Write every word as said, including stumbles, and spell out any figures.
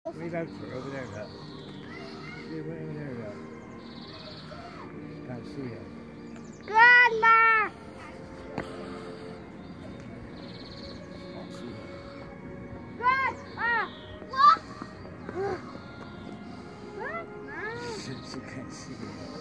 Way back for over there, look. See it way over there, look. Can't see it. Grandma! Can't see it. Grandma! What? Grandma! She can't see it.